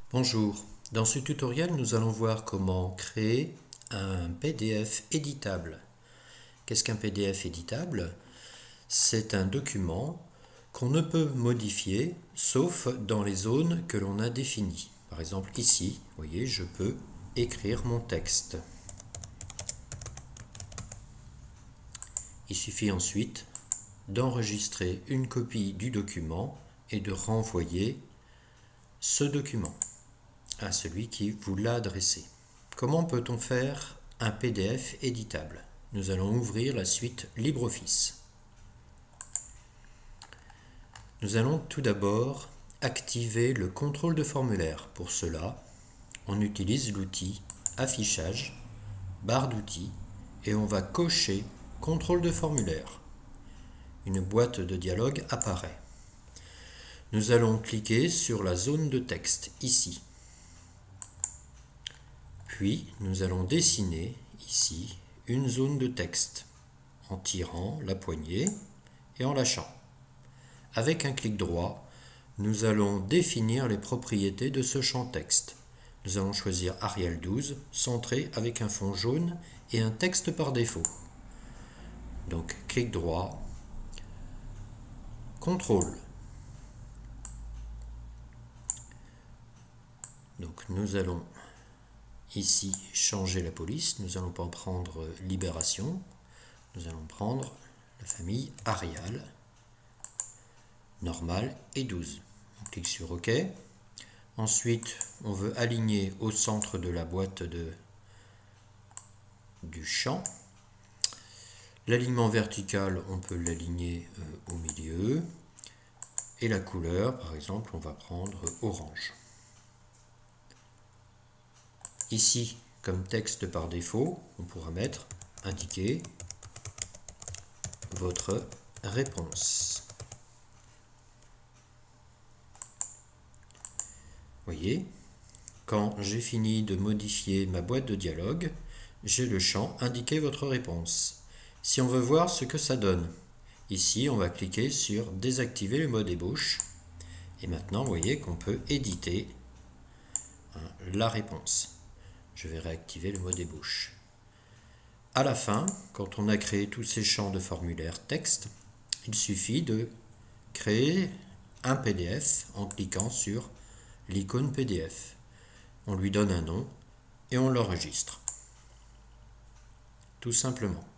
Bonjour, dans ce tutoriel nous allons voir comment créer un PDF éditable. Qu'est-ce qu'un PDF éditable? C'est un document qu'on ne peut modifier sauf dans les zones que l'on a définies. Par exemple ici, vous voyez, je peux écrire mon texte. Il suffit ensuite d'enregistrer une copie du document et de renvoyer ce document à celui qui vous l'a adressé. Comment peut-on faire un PDF éditable? Nous allons ouvrir la suite LibreOffice. Nous allons tout d'abord activer le contrôle de formulaire. Pour cela, on utilise l'outil Affichage, barre d'outils, et on va cocher contrôle de formulaire. Une boîte de dialogue apparaît. Nous allons cliquer sur la zone de texte ici. Puis, nous allons dessiner ici une zone de texte en tirant la poignée et en lâchant. Avec un clic droit, nous allons définir les propriétés de ce champ texte. Nous allons choisir Arial 12, centré avec un fond jaune et un texte par défaut. Donc, clic droit, contrôle. Donc, nous allons ici changer la police, nous n'allons pas prendre Libération, nous allons prendre la famille Arial, normal et 12. On clique sur OK. Ensuite, on veut aligner au centre de la boîte du champ. L'alignement vertical, on peut l'aligner au milieu. Et la couleur, par exemple, on va prendre orange. Ici, comme texte par défaut, on pourra mettre « Indiquer votre réponse ». Voyez, quand j'ai fini de modifier ma boîte de dialogue, j'ai le champ « Indiquer votre réponse ». Si on veut voir ce que ça donne, ici, on va cliquer sur « Désactiver le mode ébauche ». Et maintenant, vous voyez qu'on peut éditer la réponse. Je vais réactiver le mode ébauche. À la fin, quand on a créé tous ces champs de formulaire texte, il suffit de créer un PDF en cliquant sur l'icône PDF. On lui donne un nom et on l'enregistre. Tout simplement.